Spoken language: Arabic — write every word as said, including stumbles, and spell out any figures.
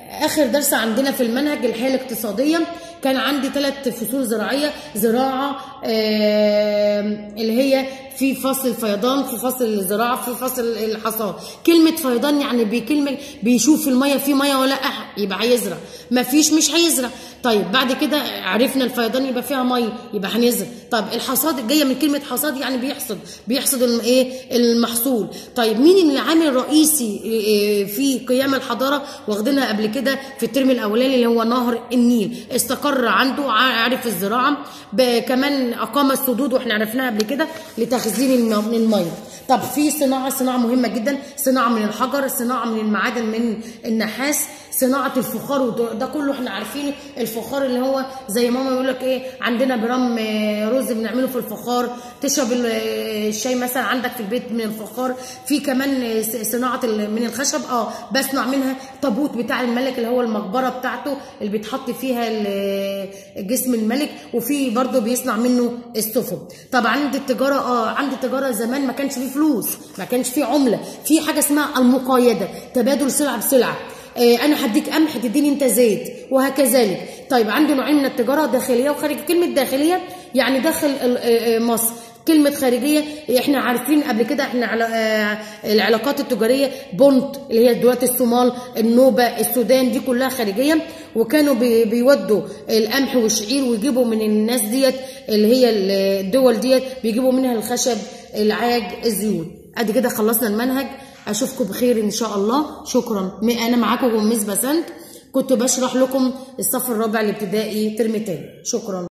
اخر درس عندنا في المنهج الحياه الاقتصاديه، كان عندي ثلاث فصول زراعيه، زراعه آه اللي هي في فصل الفيضان، في فصل الزراعه، في فصل الحصاد. كلمه فيضان يعني بكلمه بيشوف الميه في ميه ولا لا يبقى هيزرع، ما فيش مش هيزرع. طيب بعد كده عرفنا الفيضان يبقى فيها ميه يبقى هنزرع. طب الحصاد جايه من كلمه حصاد يعني بيحصد، بيحصد ايه المحصول. طيب مين العامل الرئيسي في قيام الحضاره؟ واخدينها قبل كده في الترم الاولاني اللي هو نهر النيل، استقر عنده، عارف الزراعه، كمان اقام السدود واحنا عرفناها قبل كده لتخزين الميه. طب في صناعه، صناعه مهمه جدا، صناعه من الحجر، صناعه من المعادن من النحاس، صناعه الفخار، وده كله احنا عارفين. الفخار اللي هو زي ماما يقول لك ايه، عندنا برام رز بنعمله في الفخار، تشرب الشاي مثلا عندك في البيت من الفخار. في كمان صناعه من الخشب، اه بصنع منها تابوت بتاع الملك اللي هو المقبره بتاعته اللي بيتحط فيها جسم الملك، وفي برضه بيصنع منه السفن. طب عند التجاره، اه عند التجاره زمان ما كانش فيه فلوس، ما كانش فيه عمله، في حاجه اسمها المقايده، تبادل سلعه بسلعه. انا هديك قمح تديني انت زيت وهكذلك. طيب عندي نوعين من التجاره، داخليه وخارجيه. كلمه داخليه يعني داخل مصر، كلمه خارجيه احنا عارفين قبل كده، احنا العلاقات التجاريه بونت اللي هي دلوقتي الصومال، النوبه، السودان، دي كلها خارجيه. وكانوا بيودوا القمح والشعير ويجيبوا من الناس ديت اللي هي الدول ديت، بيجيبوا منها الخشب، العاج، الزيوت. ادي كده خلصنا المنهج، اشوفكم بخير ان شاء الله. شكرا. انا معاكم مس بسنت، كنت بشرح لكم الصف الرابع الابتدائي ترم تاني. شكرا.